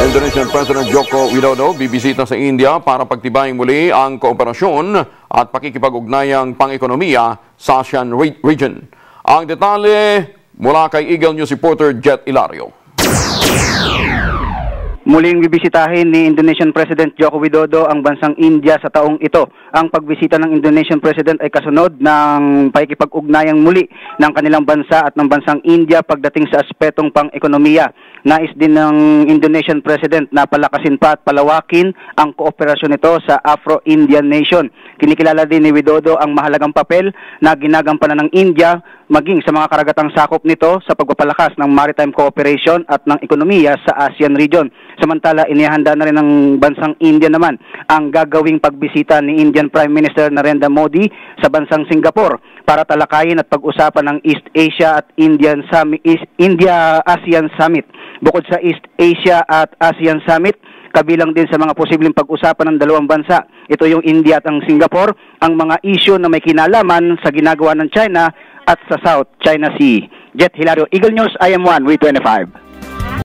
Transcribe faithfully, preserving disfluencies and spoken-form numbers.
Indonesian President Joko Widodo bibisita sa India para pagtibayin muli ang kooperasyon at pakikipag-ugnayang pang-ekonomiya sa ASEAN re region. Ang detalye mula kay Eagle News reporter Jet Ilario. Muling bibisitahin ni Indonesian President Joko Widodo ang bansang India sa taong ito. Ang pagbisita ng Indonesian President ay kasunod ng pakikipag-ugnayang muli ng kanilang bansa at ng bansang India pagdating sa aspetong pang-ekonomiya. Nais din ng Indonesian President na palakasin pa at palawakin ang kooperasyon nito sa Afro-Indian Nation. Kinikilala din ni Widodo ang mahalagang papel na ginagampanan ng India maging sa mga karagatang sakop nito sa pagpapalakas ng maritime cooperation at ng ekonomiya sa ASEAN region. Samantala, inihanda na rin ng bansang India naman ang gagawing pagbisita ni Indian Prime Minister Narendra Modi sa bansang Singapore para talakayin at pag-usapan ng East Asia at Indian Summit, East India-ASEAN Summit. Bukod sa East Asia at ASEAN Summit, kabilang din sa mga posibleng pag-usapan ng dalawang bansa, ito yung India at ang Singapore, ang mga isyu na may kinalaman sa ginagawa ng China at sa South China Sea. Jet Hilario, Eagle News, I M one, W twenty-five.